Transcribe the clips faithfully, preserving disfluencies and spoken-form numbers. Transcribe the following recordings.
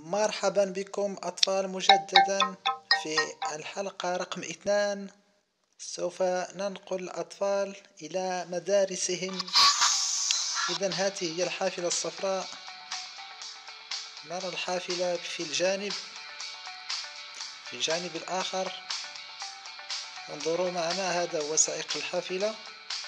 مرحبا بكم أطفال مجددا في الحلقة رقم اثنان. سوف ننقل الأطفال إلى مدارسهم. إذن هذه هي الحافلة الصفراء، نرى الحافلة في الجانب في الجانب الآخر. انظروا معنا، هذا هو سائق الحافلة.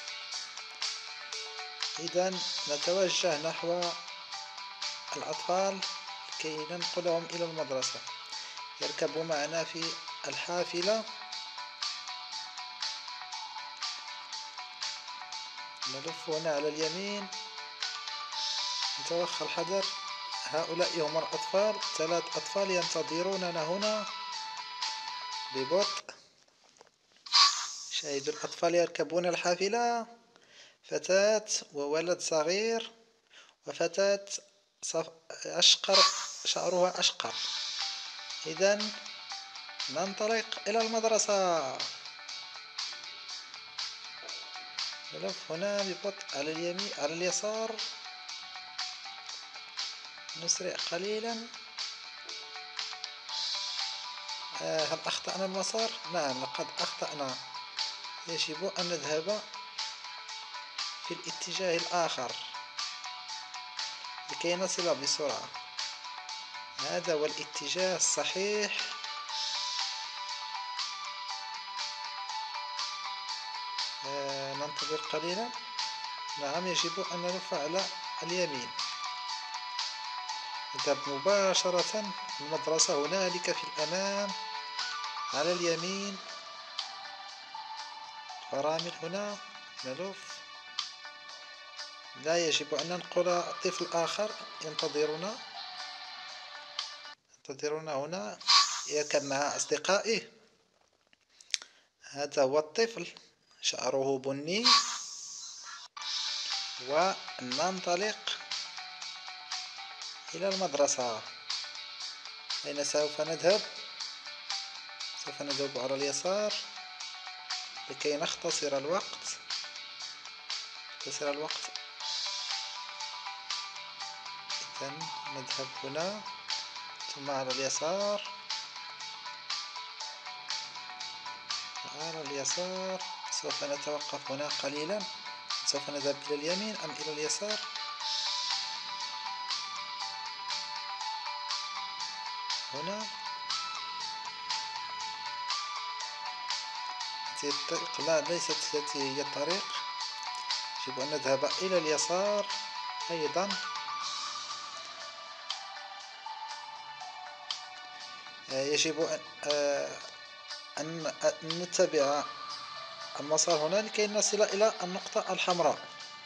إذن نتوجه نحو الأطفال كي ننقلهم إلى المدرسة. يركبوا معنا في الحافلة. نلف هنا على اليمين، نتوخى الحذر. هؤلاء هم الأطفال، ثلاث أطفال ينتظروننا هنا ببطء. شاهدوا الأطفال يركبون الحافلة، فتاة وولد صغير وفتاة أشقر، شعرها أشقر. إذن ننطلق إلى المدرسة. نلف هنا ببطء على اليمين على اليسار، نسرع قليلا. آه هل أخطأنا المسار؟ نعم، لقد أخطأنا. يجب أن نذهب في الاتجاه الآخر لكي نصل بسرعة. هذا هو الاتجاه الصحيح. آه ننتظر قليلا. نعم، يجب أن نلف على اليمين. نذهب مباشرة. المدرسة هنالك في الأمام على اليمين. فرامل هنا. نلف. لا، يجب أن ننقل طفل آخر ينتظرنا ينتظرنا هنا، يركب مع أصدقائه. هذا هو الطفل، شعره بني. وننطلق إلى المدرسة. أين سوف نذهب؟ سوف نذهب على اليسار لكي نختصر الوقت نختصر الوقت إذن نذهب هنا ثم على اليسار. على اليسار. سوف نتوقف هنا قليلا. سوف نذهب إلى اليمين أم إلى اليسار؟ هنا. الطريق، لا، ليست هذه هي الطريق. يجب أن نذهب إلى اليسار أيضا. يجب أن نتبع المسار هنا لكي نصل إلى النقطة الحمراء.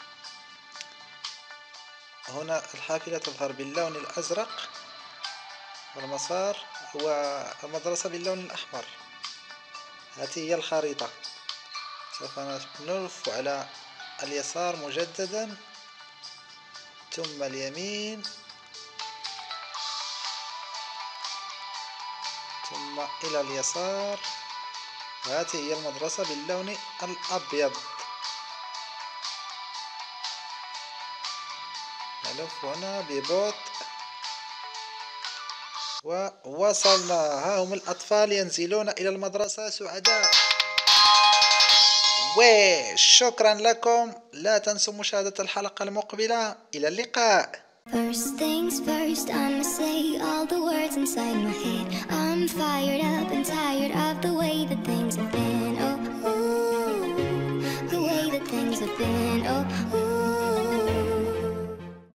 هنا الحافلة تظهر باللون الأزرق، والمسار هو المدرسة باللون الأحمر. هذه هي الخريطة. سوف نلف على اليسار مجددا ثم اليمين ثم إلى اليسار. هذه هي المدرسة باللون الأبيض. نلف هنا ببطء ووصلنا. ها هم الأطفال ينزلون إلى المدرسة سعداء. وشكرا لكم. لا تنسوا مشاهدة الحلقة المقبلة. إلى اللقاء. First things first, I'ma say all the words inside my head. I'm fired up and tired of the way that things have been. Oh, ooh, the way that things have been. Oh, ooh.